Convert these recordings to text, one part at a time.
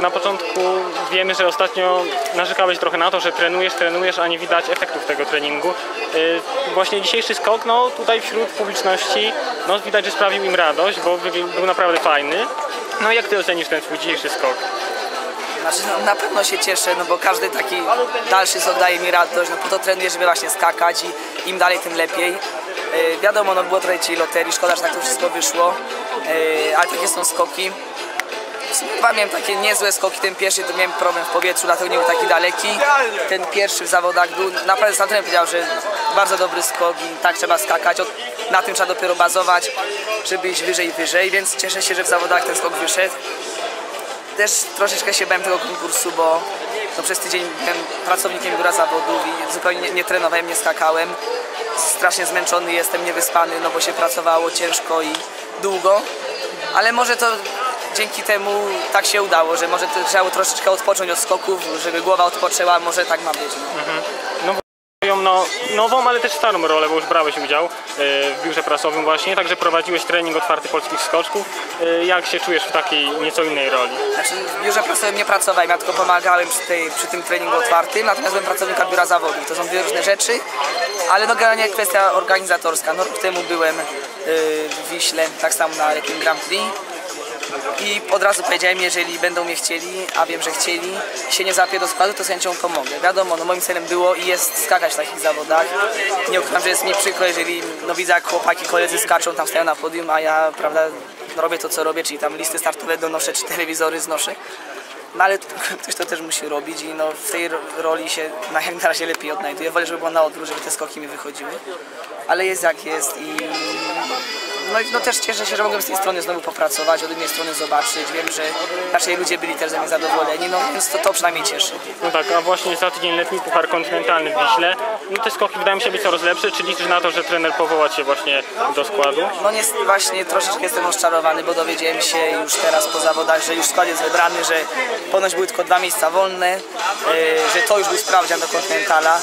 na początku wiemy, że ostatnio narzekałeś trochę na to, że trenujesz, a nie widać efektów tego treningu. Właśnie dzisiejszy skok, no tutaj wśród publiczności, no widać, że sprawił im radość, bo był naprawdę fajny. No jak ty ocenisz ten swój dzisiejszy skok? Znaczy, no, na pewno się cieszę, no bo każdy taki dalszy skok daje mi radość, no po to trenuję, żeby właśnie skakać i im dalej, tym lepiej. Wiadomo, no było trochę dzisiaj loterii, szkoda, że tak to wszystko wyszło, ale takie są skoki. Chyba miałem takie niezłe skoki, ten pierwszy to miałem problem w powietrzu, dlatego nie był taki daleki. Ten pierwszy w zawodach był, naprawdę sam trener powiedział, że bardzo dobry skok i tak trzeba skakać, na tym trzeba dopiero bazować, żeby iść wyżej i wyżej, więc cieszę się, że w zawodach ten skok wyszedł. Też troszeczkę się bałem tego konkursu, bo no, przez tydzień byłem pracownikiem biura zawodów i zupełnie nie trenowałem, nie skakałem. Strasznie zmęczony jestem, niewyspany, no bo się pracowało ciężko i długo, ale może to dzięki temu tak się udało, że może to trzeba troszeczkę odpocząć od skoków, żeby głowa odpoczęła, może tak ma być. No, nową, ale też starą rolę, bo już brałeś udział w biurze prasowym właśnie, także prowadziłeś trening otwarty polskich skoczków. Jak się czujesz w takiej nieco innej roli? Znaczy, w biurze prasowym nie pracowałem, ja tylko pomagałem przy tym treningu otwartym, natomiast byłem pracownikiem biura zawodów. To są dwie różne rzeczy, ale no generalnie kwestia organizatorska. No, rok temu byłem w Wiśle, tak samo na Rekin Grand Prix. I od razu powiedziałem, jeżeli będą mnie chcieli, a wiem, że chcieli, się nie załapię do składu, to z chęcią pomogę. Wiadomo, no moim celem było i jest skakać w takich zawodach. Nie ukrywam, że jest mi przykro, jeżeli no, widzę, jak chłopaki, koledzy skaczą, tam stoją na podium, a ja, prawda, robię to, co robię, czyli tam listy startowe donoszę, czy telewizory znoszę. No ale ktoś to też musi robić i no, w tej roli się jak na razie lepiej odnajduję. Wolę, żeby było na odwrót, żeby te skoki mi wychodziły. Ale jest jak jest i no też cieszę się, że mogłem z tej strony znowu popracować, od innej strony zobaczyć. Wiem, że raczej ludzie byli też ze mnie zadowoleni, no więc to przynajmniej cieszy. No tak, a właśnie za tydzień letni Puchar Kontynentalny w Wiśle. No te skoki wydają mi się być coraz lepsze, czy liczysz na to, że trener powoła cię właśnie do składu? No nie, właśnie troszeczkę jestem rozczarowany, bo dowiedziałem się już teraz po zawodach, że już skład jest wybrany, że ponoć były tylko 2 miejsca wolne, że to już był sprawdzian do Kontynentala.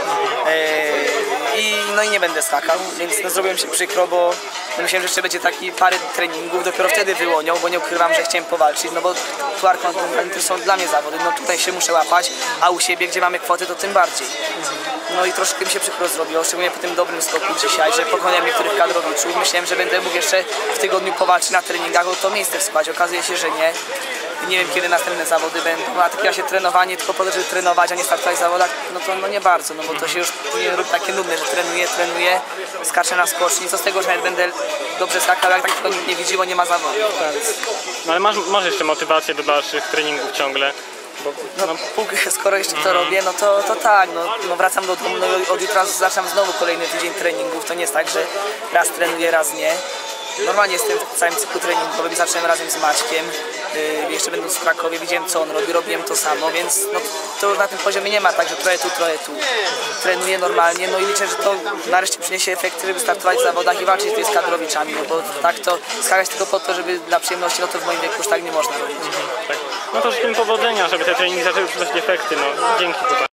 No i nie będę skakał, więc no, zrobiłem się przykro, bo myślałem, że jeszcze będzie taki parę treningów, dopiero wtedy wyłonią, bo nie ukrywam, że chciałem powalczyć, no bo Puchar Kontynentalny to są dla mnie zawody, no tutaj się muszę łapać, a u siebie, gdzie mamy kwoty, to tym bardziej. No i troszkę mi się przykro zrobiło, szczególnie po tym dobrym skoku dzisiaj, że pokonałem niektórych kadrowiczów. Myślałem, że będę mógł jeszcze w tygodniu powalczyć na treningach o to miejsce w składzie, okazuje się, że nie. Nie wiem, kiedy następne zawody będą, a takie trenowanie tylko po to, żeby trenować, a nie startować w zawodach, no to no nie bardzo, no bo to się już nie robi takie nudne, że trenuję, skaczę na skoczni, co z tego, że nawet będę dobrze skakał, jak tak tylko nikt nie widzi, bo nie ma zawodu. No ale masz jeszcze motywację do dalszych treningów ciągle? Skoro jeszcze to robię, no to tak, no wracam do domu, no od jutra zaczynam znowu kolejny tydzień treningów, to nie jest tak, że raz trenuję, raz nie. Normalnie jestem w całym cyklu treningowym, zacząłem razem z Maćkiem, jeszcze będąc w Krakowie, widziałem, co on robi, robiłem to samo, więc no, to na tym poziomie nie ma tak, że trochę tu. Trenuję normalnie, no i liczę, że to nareszcie przyniesie efekty, żeby startować w zawodach i walczyć tutaj z kadrowiczami, no bo tak to skakać tylko po to, żeby dla przyjemności, no to w moim wieku już tak nie można robić. Tak. No to życzę powodzenia, żeby te treningi zaczęły przynosić efekty, no dzięki.